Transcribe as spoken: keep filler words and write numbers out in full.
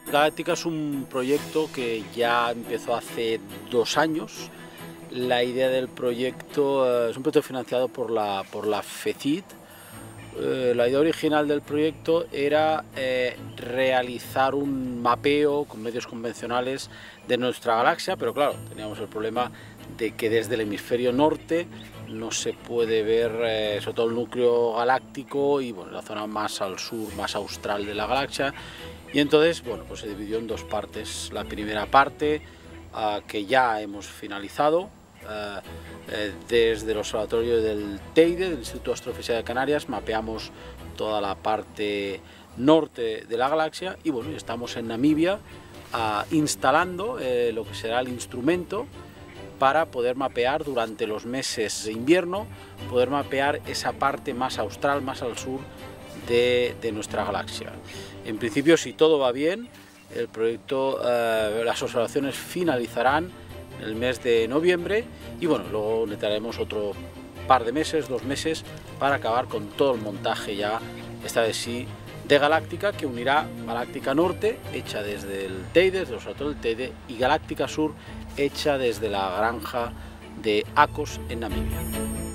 Galáctica es un proyecto que ya empezó hace dos años. La idea del proyecto eh, es un proyecto financiado por la, por la FECIT. Eh, la idea original del proyecto era eh, realizar un mapeo con medios convencionales de nuestra galaxia, pero claro, teníamos el problema de que desde el hemisferio norte no se puede ver eh, sobre todo el núcleo galáctico y bueno, la zona más al sur, más austral de la galaxia. Y entonces, bueno, pues se dividió en dos partes. La primera parte, uh, que ya hemos finalizado, uh, eh, desde el observatorio del Teide, del Instituto de Astrofísica de Canarias, mapeamos toda la parte norte de la galaxia y bueno, estamos en Namibia uh, instalando eh, lo que será el instrumento para poder mapear durante los meses de invierno, poder mapear esa parte más austral, más al sur de, de nuestra galaxia. En principio, si todo va bien, el proyecto, eh, las observaciones finalizarán en el mes de noviembre y bueno, luego necesitaremos otro par de meses, dos meses, para acabar con todo el montaje ya, esta vez sí, de Galáctica, que unirá Galáctica Norte, hecha desde el Teide, desde el observatorio del Teide, y Galáctica Sur, hecha desde la granja de Acos en Namibia.